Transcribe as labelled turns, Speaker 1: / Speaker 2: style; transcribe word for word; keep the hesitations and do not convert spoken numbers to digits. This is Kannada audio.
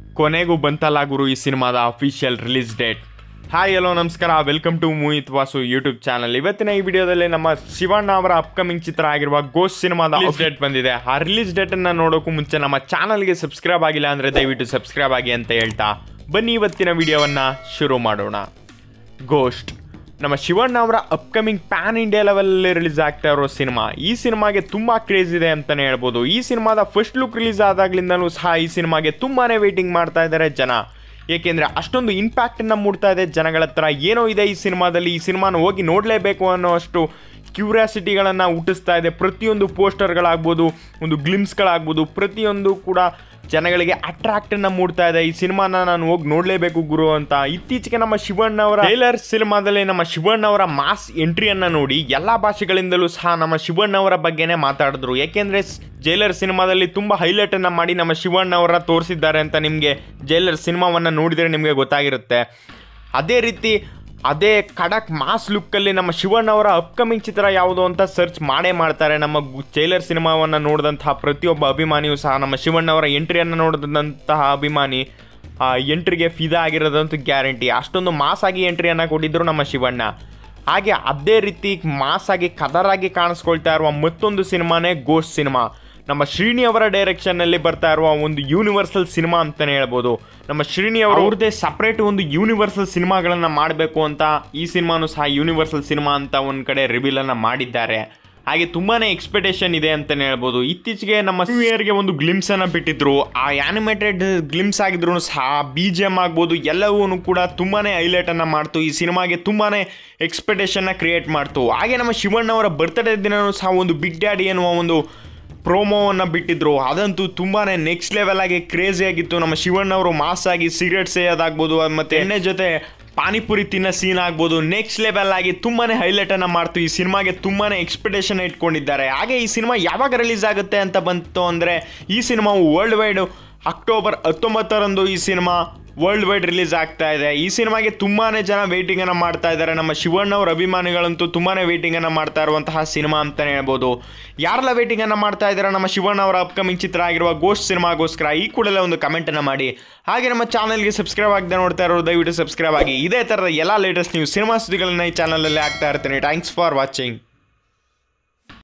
Speaker 1: ಕೊನೆಗೂ ಬಂತಲ್ಲ ಗುರು ಈ ಸಿನಿಮಾದ official release date. Hi hello ನಮಸ್ಕಾರ, welcome to movie with Vasu YouTube channel. ಇವತ್ತಿನ ಈ ವಿಡಿಯೋದಲ್ಲಿ ನಮ್ಮ ಶಿವಣ್ಣ ಅವರ ಅಪ್ಕಮಿಂಗ್ ಚಿತ್ರ ಆಗಿರುವ ಗೋಸ್ಟ್ ಸಿನಿಮಾದ ರಿಲೀಸ್ ಡೇಟ್ ಬಂದಿದೆ. ಆ ರಿಲೀಸ್ ಡೇಟ್ ಅನ್ನ ನೋಡೋಕ್ಕೂ ಮುಂಚೆ ನಮ್ಮ ಚಾನಲ್ಗೆ ಸಬ್ಸ್ಕ್ರೈಬ್ ಆಗಿಲ್ಲ ಅಂದ್ರೆ ದಯವಿಟ್ಟು ಸಬ್ಸ್ಕ್ರೈಬ್ ಆಗಿ ಅಂತ ಹೇಳ್ತಾ ಬನ್ನಿ ಇವತ್ತಿನ ವಿಡಿಯೋವನ್ನ ಶುರು ಮಾಡೋಣ. ಗೋಸ್ಟ್ ನಮ್ಮ ಶಿವಣ್ಣ ಅವರ ಅಪ್ಕಮಿಂಗ್ ಪ್ಯಾನ್ ಇಂಡಿಯಾ ಲೆವೆಲಲ್ಲಿ ರಿಲೀಸ್ ಆಗ್ತಾ ಇರೋ ಸಿನಿಮಾ. ಈ ಸಿನಿಮಾಗೆ ತುಂಬ ಕ್ರೇಜ್ ಇದೆ ಅಂತಲೇ ಹೇಳ್ಬೋದು. ಈ ಸಿನಿಮಾದ ಫಸ್ಟ್ ಲುಕ್ ರಿಲೀಸ್ ಆದಾಗ್ಲಿಂದಲೂ ಸಹ ಈ ಸಿನಿಮಾಗೆ ತುಂಬಾ ವೇಟಿಂಗ್ ಮಾಡ್ತಾ ಇದ್ದಾರೆ ಜನ. ಏಕೆಂದರೆ ಅಷ್ಟೊಂದು ಇಂಪ್ಯಾಕ್ಟನ್ನು ಮೂಡ್ತಾ ಇದೆ ಜನಗಳ ಹತ್ರ. ಏನೋ ಇದೆ ಈ ಸಿನಿಮಾದಲ್ಲಿ, ಈ ಸಿನಿಮಾನ ಹೋಗಿ ನೋಡಲೇಬೇಕು ಅನ್ನೋ ಅಷ್ಟು ಕ್ಯೂರಿಯಾಸಿಟಿಗಳನ್ನು ಹುಟ್ಟಿಸ್ತಾ ಇದೆ. ಪ್ರತಿಯೊಂದು ಪೋಸ್ಟರ್ಗಳಾಗ್ಬೋದು, ಒಂದು ಗ್ಲಿಮ್ಸ್ಗಳಾಗ್ಬೋದು, ಪ್ರತಿಯೊಂದು ಕೂಡ ಜನಗಳಿಗೆ ಅಟ್ರಾಕ್ಟನ್ನು ಮೂಡ್ತಾ ಇದೆ. ಈ ಸಿನಿಮಾನ ನಾನು ಹೋಗಿ ನೋಡಲೇಬೇಕು ಗುರು ಅಂತ. ಇತ್ತೀಚೆಗೆ ನಮ್ಮ ಶಿವಣ್ಣ ಅವರ ಟ್ರೈಲರ್ ಸಿನಿಮಾದಲ್ಲಿ ನಮ್ಮ ಶಿವಣ್ಣ ಅವರ ಮಾಸ್ ಎಂಟ್ರಿಯನ್ನು ನೋಡಿ ಎಲ್ಲ ಭಾಷೆಗಳಿಂದಲೂ ಸಹ ನಮ್ಮ ಶಿವಣ್ಣ ಅವರ ಬಗ್ಗೆನೇ ಮಾತಾಡಿದ್ರು. ಯಾಕೆಂದರೆ ಜೈಲರ್ ಸಿನಿಮಾದಲ್ಲಿ ತುಂಬ ಹೈಲೈಟನ್ನು ಮಾಡಿ ನಮ್ಮ ಶಿವಣ್ಣ ಅವರ ತೋರಿಸಿದ್ದಾರೆ ಅಂತ ನಿಮಗೆ ಜೈಲರ್ ಸಿನಿಮಾವನ್ನು ನೋಡಿದರೆ ನಿಮಗೆ ಗೊತ್ತಾಗಿರುತ್ತೆ. ಅದೇ ರೀತಿ ಅದೇ ಖಡಕ್ ಮಾಸ್ ಲುಕ್ಕಲ್ಲಿ ನಮ್ಮ ಶಿವಣ್ಣ ಅವರ ಅಪ್ಕಮಿಂಗ್ ಚಿತ್ರ ಯಾವುದು ಅಂತ ಸರ್ಚ್ ಮಾಡೇ ಮಾಡ್ತಾರೆ. ನಮ್ಮ ಜೈಲರ್ ಸಿನಿಮಾವನ್ನು ನೋಡಿದಂತಹ ಪ್ರತಿಯೊಬ್ಬ ಅಭಿಮಾನಿಯೂ ಸಹ ನಮ್ಮ ಶಿವಣ್ಣ ಅವರ ಎಂಟ್ರಿಯನ್ನು ನೋಡಿದಂತಹ ಅಭಿಮಾನಿ ಆ ಎಂಟ್ರಿಗೆ ಫಿದಾ ಆಗಿರೋದಂತೂ ಗ್ಯಾರಂಟಿ. ಅಷ್ಟೊಂದು ಮಾಸ್ ಆಗಿ ಎಂಟ್ರಿಯನ್ನು ಕೊಟ್ಟಿದ್ದರು ನಮ್ಮ ಶಿವಣ್ಣ. ಹಾಗೆ ಅದೇ ರೀತಿ ಮಾಸ್ ಆಗಿ ಕದರಾಗಿ ಕಾಣಿಸ್ಕೊಳ್ತಾ ಇರುವ ಮತ್ತೊಂದು ಸಿನಿಮಾನೇ ಗೋಸ್ಟ್ ಸಿನಿಮಾ. ನಮ್ಮ ಶ್ರೀನಿ ಅವರ ಡೈರೆಕ್ಷನ್ನಲ್ಲಿ ಬರ್ತಾ ಇರುವ ಒಂದು ಯೂನಿವರ್ಸಲ್ ಸಿನಿಮಾ ಅಂತಲೇ ಹೇಳ್ಬೋದು. ನಮ್ಮ ಶ್ರೀನಿ ಅವರು ಅವ್ರದ್ದೇ ಸಪ್ರೇಟ್ ಒಂದು ಯೂನಿವರ್ಸಲ್ ಸಿನಿಮಾಗಳನ್ನು ಮಾಡಬೇಕು ಅಂತ ಈ ಸಿನಿಮಾನು ಸಹ ಯೂನಿವರ್ಸಲ್ ಸಿನಿಮಾ ಅಂತ ಒಂದು ಕಡೆ ರಿವೀಲನ್ನು ಮಾಡಿದ್ದಾರೆ. ಹಾಗೆ ತುಂಬಾ ಎಕ್ಸ್ಪೆಕ್ಟೇಷನ್ ಇದೆ ಅಂತಲೇ ಹೇಳ್ಬೋದು. ಇತ್ತೀಚೆಗೆ ನಮ್ಮ ನ್ಯೂ ಇಯರ್ಗೆ ಒಂದು ಗ್ಲಿಮ್ಸನ್ನು ಬಿಟ್ಟಿದ್ರು. ಆ ಆ್ಯನಿಮೇಟೆಡ್ ಗ್ಲಿಮ್ಸ್ ಆಗಿದ್ರು ಸಹ ಬಿ ಜಿ ಎಮ್ ಆಗ್ಬೋದು ಎಲ್ಲವೂ ಕೂಡ ತುಂಬಾ ಹೈಲೈಟನ್ನು ಮಾಡ್ತು. ಈ ಸಿನಿಮಾಗೆ ತುಂಬಾ ಎಕ್ಸ್ಪೆಕ್ಟೇಷನ್ನ ಕ್ರಿಯೇಟ್ ಮಾಡ್ತು. ಹಾಗೆ ನಮ್ಮ ಶಿವಣ್ಣ ಅವರ ಬರ್ತ್ಡೇ ದಿನವೂ ಸಹ ಒಂದು ಬಿಗ್ ಡ್ಯಾಡಿ ಎನ್ನುವ ಒಂದು ಪ್ರೋಮೋವನ್ನು ಬಿಟ್ಟಿದ್ರು. ಅದಂತೂ ತುಂಬಾ ನೆಕ್ಸ್ಟ್ ಲೆವೆಲ್ ಆಗಿ ಕ್ರೇಜಿ ಆಗಿತ್ತು. ನಮ್ಮ ಶಿವಣ್ಣ ಅವರು ಮಾಸ್ ಆಗಿ ಸಿಗರೇಟ್ ಸೇಯೋದಾಗ್ಬೋದು ಮತ್ತು ಎಣ್ಣೆ ಜೊತೆ ಪಾನಿಪುರಿ ತಿನ್ನೋ ಸೀನ್ ಆಗ್ಬೋದು, ನೆಕ್ಸ್ಟ್ ಲೆವೆಲ್ ಆಗಿ ತುಂಬಾ ಹೈಲೈಟನ್ನು ಮಾಡ್ತು. ಈ ಸಿನಿಮಾಗೆ ತುಂಬಾ ಎಕ್ಸ್ಪೆಕ್ಟೇಷನ್ ಇಟ್ಕೊಂಡಿದ್ದಾರೆ. ಹಾಗೆ ಈ ಸಿನಿಮಾ ಯಾವಾಗ ರಿಲೀಸ್ ಆಗುತ್ತೆ ಅಂತ ಬಂತು ಅಂದರೆ ಈ ಸಿನಿಮಾವು ವರ್ಲ್ಡ್ ವೈಡ್ ಅಕ್ಟೋಬರ್ ಹತ್ತೊಂಬತ್ತರಂದು ಈ ಸಿನಿಮಾ ವರ್ಲ್ಡ್ ವೈಡ್ ರಿಲೀಸ್ ಆಗ್ತಾ ಇದೆ. ಈ ಸಿನಿಮಾಗೆ ತುಂಬಾ ಜನ ವೇಟಿಂಗನ್ನು ಮಾಡ್ತಾ ಇದ್ದಾರೆ. ನಮ್ಮ ಶಿವಣ್ಣ ಅವರ ಅಭಿಮಾನಿಗಳಂತೂ ತುಂಬಾ ವೇಟಿಂಗನ್ನು ಮಾಡ್ತಾ ಇರುವಂತಹ ಸಿನಿಮಾ ಅಂತಲೇ ಹೇಳ್ಬೋದು. ಯಾರೆಲ್ಲ ವೇಟಿಂಗನ್ನು ಮಾಡ್ತಾ ಇದ್ದಾರೆ ನಮ್ಮ ಶಿವಣ್ಣ ಅವರ ಅಪ್ಕಮಿಂಗ್ ಚಿತ್ರ ಆಗಿರುವ ಗೋಸ್ಟ್ ಸಿನಿಮಾಗೋಸ್ಕರ ಈ ಕೂಡಲೇ ಒಂದು ಕಮೆಂಟನ್ನು ಮಾಡಿ. ಹಾಗೆ ನಮ್ಮ ಚಾನಲ್ಗೆ ಸಬ್ಸ್ಕ್ರೈಬ್ ಆಗದೆ ನೋಡ್ತಾ ಇರೋರು ದಯವಿಟ್ಟು ಸಬ್ಸ್ಕ್ರೈಬ್ ಆಗಿ. ಇದೇ ಥರದ ಎಲ್ಲ ಲೇಟೆಸ್ಟ್ ನ್ಯೂಸ್ ಸಿನಿಮಾ ಸುದ್ದಿಗಳನ್ನ ಈ ಚಾನಲಲ್ಲಿ ಆಗ್ತಾ ಇರ್ತೀನಿ. Thanks for watching.